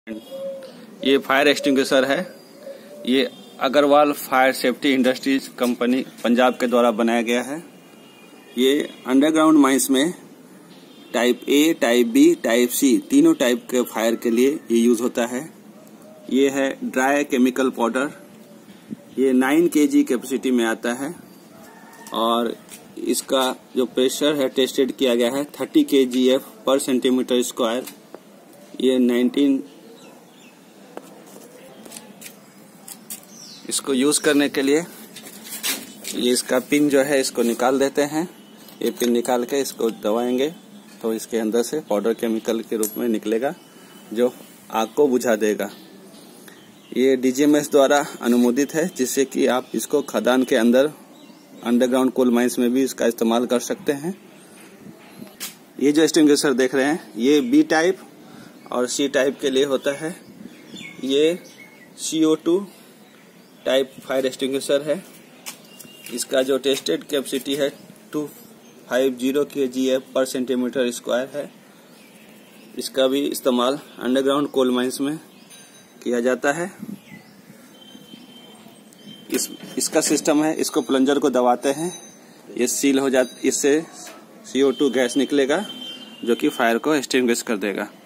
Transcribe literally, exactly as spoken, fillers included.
ये fire extinguisher है। ये Agarwal fire safety industries company Punjab के द्वारा बनाया गया है। ये अंडरग्राउंड माइंस में type A, type B, type C तीनों टाइप के फायर के लिए ये यूज होता है। ये है ड्राई केमिकल पाउडर। ये नाइन केजी कैपेसिटी में आता है और इसका जो प्रेशर है टेस्टेड किया गया है थर्टी केजीएफ पर सेंटीमीटर स्क्वायर। ये नाइनटीन इसको यूज करने के लिए ये इसका पिन जो है इसको निकाल देते हैं। ये पिन निकाल के इसको दबाएंगे तो इसके अंदर से पाउडर केमिकल के रूप में निकलेगा जो आग को बुझा देगा। ये डीजीएमएस द्वारा अनुमोदित है, जिससे कि आप इसको खदान के अंदर अंडरग्राउंड कोल माइंस में भी इसका इस्तेमाल कर सकते हैं। ये जो एक्सटिंग्विशर देख रहे हैं ये बी टाइप और सी टाइप के लिए होता है। ये C O two type fire extinguisher है। इसका जो टेस्टेड कैपेसिटी है two five zero K G F पर सेंटीमीटर स्क्वायर है। इसका भी इस्तेमाल अंडरग्राउंड कोल माइंस में किया जाता है। इस इसका सिस्टम है, इसको प्लंजर को दबाते हैं, ये सील हो जाता, इससे सी ओ टू गैस निकलेगा जो कि फायर को एक्सटिंग्विश कर देगा।